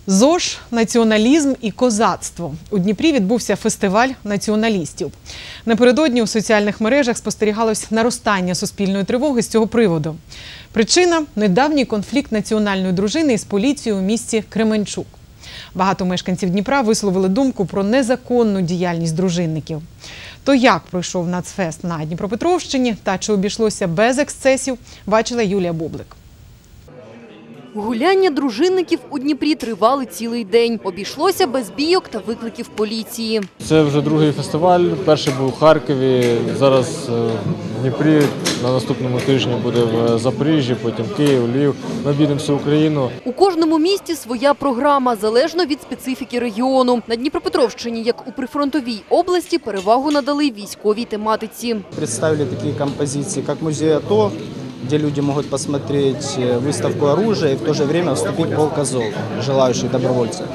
ЗОЖ, націоналізм і козацтво. У Дніпрі відбувся фестиваль націоналістів. Напередодні у соціальних мережах спостерігалось наростання суспільної тривоги з цього приводу. Причина – недавній конфлікт національної дружини із поліцією у місті Кременчук. Багато мешканців Дніпра висловили думку про незаконну діяльність дружинників. То як пройшов нацфест на Дніпропетровщині та чи обійшлося без ексцесів, бачила Юлія Бублик. Гуляння дружинників у Дніпрі тривали цілий день. Обійшлося без бійок та викликів поліції. Це вже другий фестиваль. Перший був у Харкові, зараз в Дніпрі, на наступному тижні буде в Запоріжжі, потім Київ, Львів. Ми об'їдемо всю Україну. У кожному місті своя програма, залежно від специфіки регіону. На Дніпропетровщині, як у прифронтовій області, перевагу надали військовій тематиці. Представили такі композиції, як музей АТО, где люди могут посмотреть выставку оружия и в то же время вступить в полк Азов, желающих добровольцев.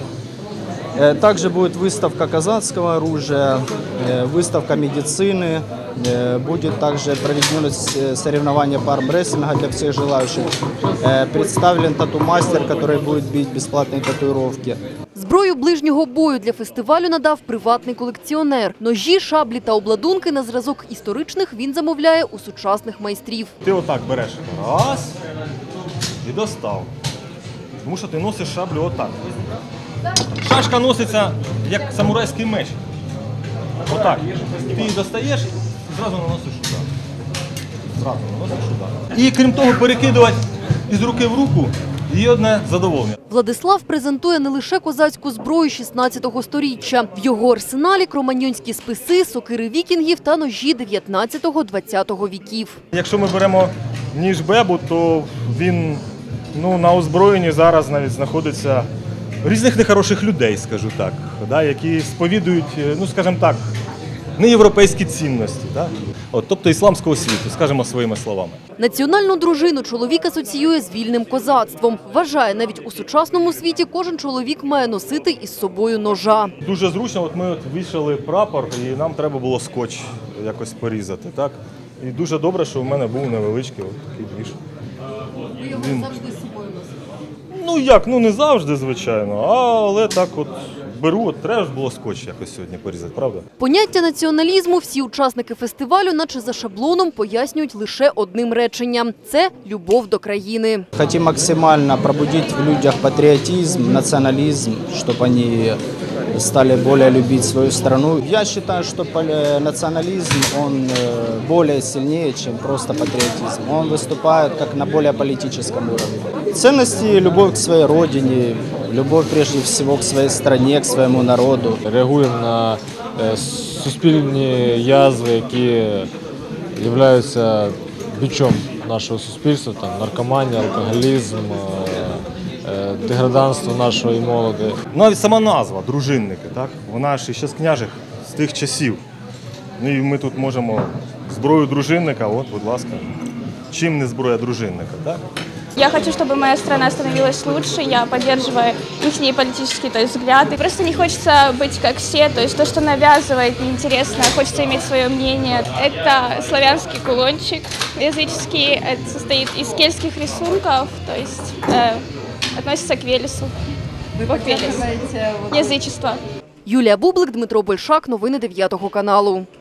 Также будет выставка казацкого оружия, выставка медицины, будет также проведено соревнование по армрестлингу для всех желающих. Представлен тату-мастер, который будет бить бесплатные татуировки. Зброю ближнього бою для фестивалю надав приватний колекціонер. Ножі, шаблі та обладунки на зразок історичних він замовляє у сучасних майстрів. Ти отак береш раз і достав. Тому що ти носиш шаблю отак. Шашка носиться як самурайський меч. Отак. Ти її достаєш і зразу наносиш удар. І крім того, перекидувати із руки в руку є одне задоволення. Владислав презентує не лише козацьку зброю 16-го сторіччя. В його арсеналі кроманьонські списи, сокири вікінгів та ножі 19-20 віків. Якщо ми беремо ніж Бебу, то він на озброєнні зараз навіть знаходиться різних нехороших людей, скажу так, які сповідують, скажімо так, неєвропейські цінності, тобто ісламського світу, скажімо своїми словами. Національну дружину чоловік асоціює з вільним козацтвом. Вважає, навіть у сучасному світі кожен чоловік має носити із собою ножа. Дуже зручно, ми вішали прапор і нам треба було скотч якось порізати. Так? І дуже добре, що в мене був невеличкий такий двіж. Ви його завжди з собою носите? Не завжди, звичайно, але так от беру, треба ж було скотч якось сьогодні порізати, правда? Поняття націоналізму всі учасники фестивалю, наче за шаблоном, пояснюють лише одним реченням – це любов до країни. Хотим максимально пробудить в людях патриотизм, национализм, чтобы они стали более любить свою страну. Я считаю, что национализм, он более сильнее, чем просто патриотизм. Он выступает как на более политическом уровне. Ценности – любовь к своей родине, любов прежде всего к своїй країні, к своєму народу. Реагуємо на суспільні язви, які являються бичом нашого суспільства, наркоманія, алкоголізм, деграданство нашої молоді. Навіть сама назва «дружинники», вона ж ще з княжих, з тих часів. І ми тут можемо зброю дружинника, будь ласка, чим не зброя дружинника, так? Я хочу, чтобы моя страна становилась лучше, я поддерживаю их политические взгляды. Просто не хочется быть как все, то, что навязывает, неинтересно, хочется иметь свое мнение. Это славянский кулончик языческий, это состоит из кельтских рисунков, то есть относится к Велесу. Вы поддерживаете язычество. Юлія Бублик, Дмитро Большак, новини 9 каналу.